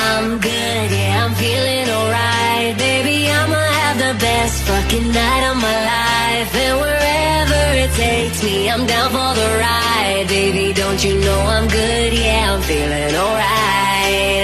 I'm good, yeah, I'm feeling alright. Baby, I'ma have the best fucking night of my life. And wherever it takes me, I'm down for the ride. Baby, don't you know I'm good, yeah, I'm feeling alright.